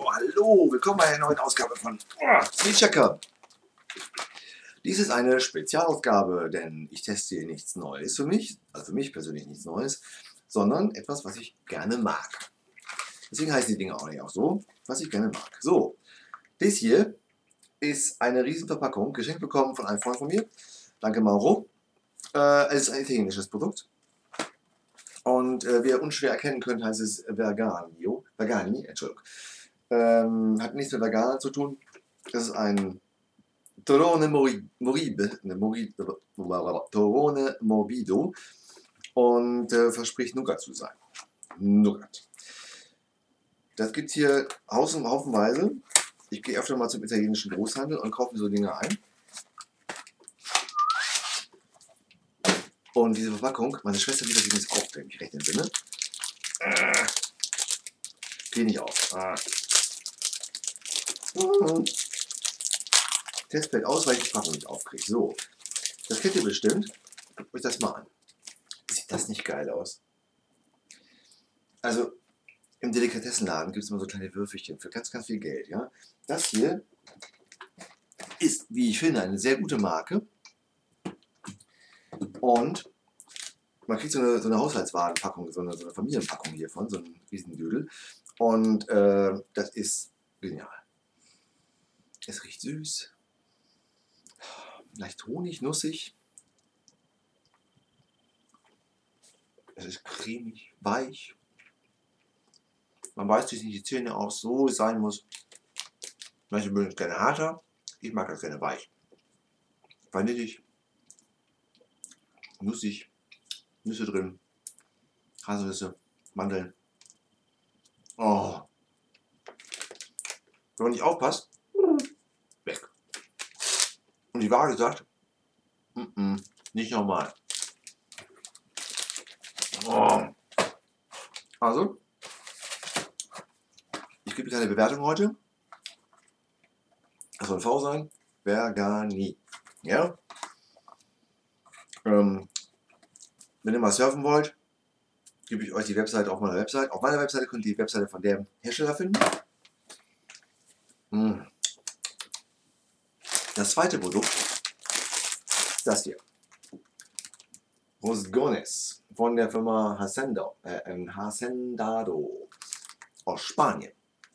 hallo, willkommen bei einer neuen Ausgabe von Speedchecker. Dies ist eine Spezialausgabe, denn ich teste hier nichts Neues für mich, also für mich persönlich nichts Neues, sondern etwas, was ich gerne mag. Deswegen heißen die Dinge auch nicht auch so, was ich gerne mag. So, das hier ist eine Riesenverpackung, geschenkt bekommen von einem Freund von mir. Danke Mauro. Es ist ein italienisches Produkt. Und wie ihr unschwer erkennen könnt, heißt es Vergani, Entschuldigung. Hat nichts mit Veganer zu tun. Das ist ein Torrone Morbido und verspricht Nougat zu sein. Nougat. Das gibt es hier haufenweise. Ich gehe öfter mal zum italienischen Großhandel und kaufe mir so Dinge ein. Und diese Verpackung, meine Schwester lieber sich nicht auf, wenn ich mich recht entsinne. Geh nicht auf. Test fällt aus, weil ich die Packung nicht aufkriege. So, das kennt ihr bestimmt. Guckt euch das mal an. Sieht das nicht geil aus? Also, im Delikatessenladen gibt es immer so kleine Würfelchen für ganz, ganz viel Geld. Ja? Das hier ist, wie ich finde, eine sehr gute Marke. Und man kriegt so eine Haushaltswarenpackung, so eine Familienpackung hiervon, so ein Riesendödel. Und das ist genial. Es riecht süß, leicht Honig, nussig. Es ist cremig, weich. Man beißt sich nicht die Zähne aus, so es sein muss. Manche mögen es gerne harter, ich mag das gerne weich. Vanillig, nussig, Nüsse drin, Haselnüsse, Mandeln. Oh. Wenn man nicht aufpasst, weg. Und die Waage sagt, nicht normal. Oh. Also, ich gebe keine Bewertung heute. Das soll ein V sein. Vergani. Ja? Wenn ihr mal surfen wollt, gebe ich euch die Webseite auf meiner Webseite. Auf meiner Webseite könnt ihr die Webseite von dem Hersteller finden. Das zweite Produkt ist das hier. Rosgones von der Firma Hacendado aus Spanien.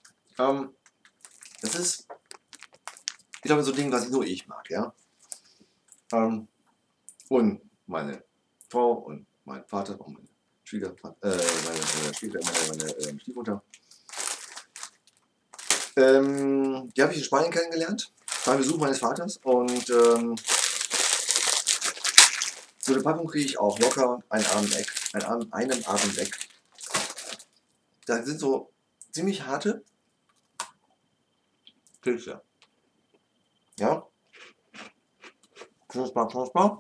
Das ist, ich glaube, so ein Ding, was nur ich mag, ja. Und meine Frau und mein Vater und meine meine Stiefmutter. Die habe ich in Spanien kennengelernt, beim Besuch meines Vaters. Und so eine Packung kriege ich auch locker einen Abend weg. Da sind so ziemlich harte Pilze. Ja? Knusper.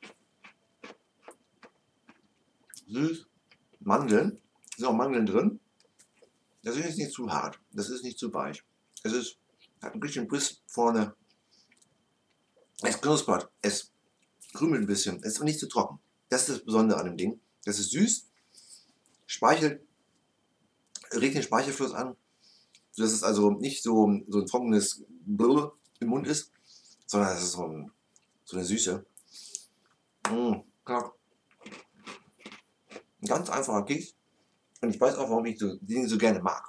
Süß. Mandeln. Da sind auch Mandeln drin. Das ist nicht zu hart. Das ist nicht zu weich. Es ist, hat einen richtigen Biss vorne. Es knuspert. Es krümelt ein bisschen. Es ist nicht zu trocken. Das ist das Besondere an dem Ding. Das ist süß. Speichelt. Regt den Speichelfluss an. Sodass es also nicht so ein trockenes Blubber im Mund ist, sondern es ist so eine Süße. Ein ganz einfacher Keks. Und ich weiß auch, warum ich die Dinge so gerne mag.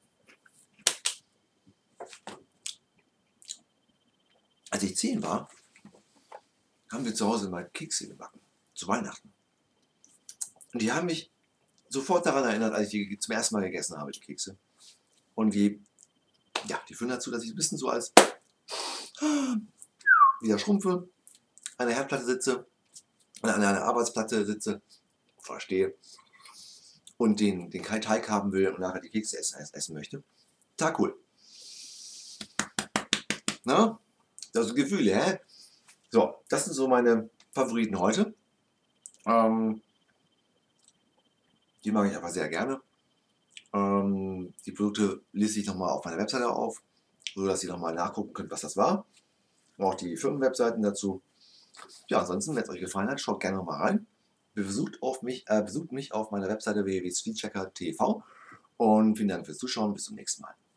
Als ich 10 war, haben wir zu Hause mal Kekse gebacken. Zu Weihnachten. Und die haben mich sofort daran erinnert, als ich die zum ersten Mal gegessen habe, die Kekse. Und die führen dazu, dass ich ein bisschen so als wieder schrumpfe, an der Herdplatte sitze, an einer Arbeitsplatte sitze, stehe und den Teig haben will und nachher die Kekse essen möchte. Total cool. Na? Das sind Gefühle, hä? So, das sind so meine Favoriten heute. Die mag ich einfach sehr gerne. Die Produkte liste ich nochmal auf meiner Webseite auf, sodass ihr nochmal nachgucken könnt, was das war. Und auch die Firmenwebseiten dazu. Ja, ansonsten, wenn es euch gefallen hat, schaut gerne nochmal rein. Besucht mich auf meiner Webseite www.speedchecker.tv und vielen Dank fürs Zuschauen. Bis zum nächsten Mal.